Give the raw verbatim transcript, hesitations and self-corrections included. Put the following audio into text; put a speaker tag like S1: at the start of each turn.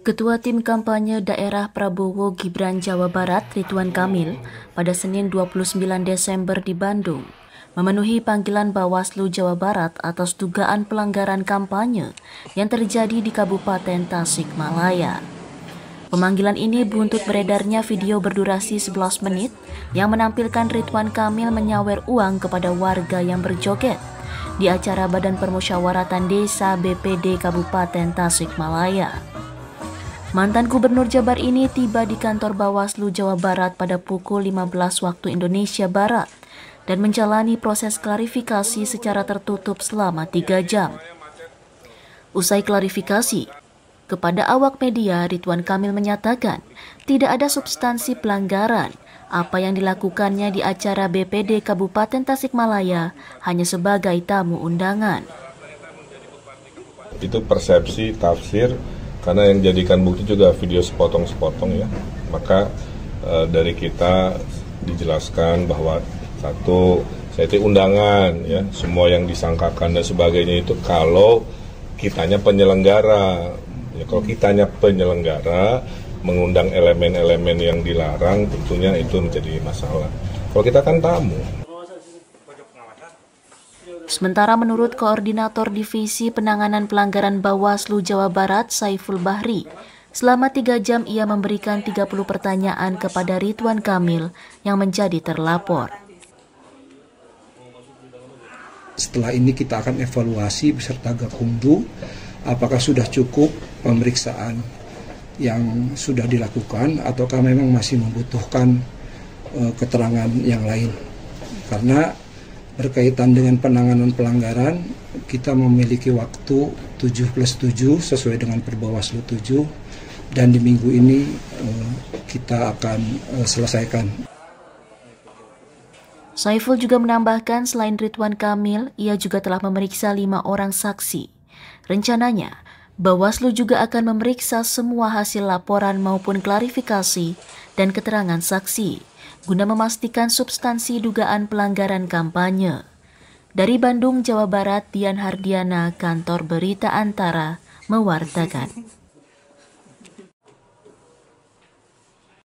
S1: Ketua Tim Kampanye Daerah Prabowo Gibran Jawa Barat Ridwan Kamil pada Senin dua puluh sembilan Desember di Bandung memenuhi panggilan Bawaslu Jawa Barat atas dugaan pelanggaran kampanye yang terjadi di Kabupaten Tasikmalaya. Pemanggilan ini buntut beredarnya video berdurasi sebelas menit yang menampilkan Ridwan Kamil menyawer uang kepada warga yang berjoget di acara Badan Permusyawaratan Desa B P D Kabupaten Tasikmalaya. Mantan Gubernur Jabar ini tiba di kantor Bawaslu Jawa Barat pada pukul lima belas waktu Indonesia Barat dan menjalani proses klarifikasi secara tertutup selama tiga jam. Usai klarifikasi, kepada awak media Ridwan Kamil menyatakan tidak ada substansi pelanggaran. Apa yang dilakukannya di acara B P D Kabupaten Tasikmalaya hanya sebagai tamu undangan.
S2: Itu persepsi, tafsir, karena yang jadikan bukti juga video sepotong-sepotong ya. Maka e, dari kita dijelaskan bahwa satu, saya itu undangan ya, semua yang disangkakan dan sebagainya itu kalau kitanya penyelenggara. Ya, kalau kitanya penyelenggara mengundang elemen-elemen yang dilarang, tentunya itu menjadi masalah. Kalau kita kan tamu.
S1: Sementara menurut Koordinator Divisi Penanganan Pelanggaran Bawaslu Jawa Barat, Saiful Bahri, selama tiga jam ia memberikan tiga puluh pertanyaan kepada Ridwan Kamil yang menjadi terlapor.
S3: Setelah ini kita akan evaluasi beserta Gakumdu, apakah sudah cukup pemeriksaan yang sudah dilakukan ataukah memang masih membutuhkan uh, keterangan yang lain. Karena berkaitan dengan penanganan pelanggaran, kita memiliki waktu tujuh plus tujuh sesuai dengan Perbawaslu tujuh, dan di minggu ini uh, kita akan uh, selesaikan.
S1: Saiful juga menambahkan selain Ridwan Kamil, ia juga telah memeriksa lima orang saksi. Rencananya, Bawaslu juga akan memeriksa semua hasil laporan maupun klarifikasi dan keterangan saksi, guna memastikan substansi dugaan pelanggaran kampanye. Dari Bandung, Jawa Barat, Dian Hardiana, Kantor Berita Antara, mewartakan.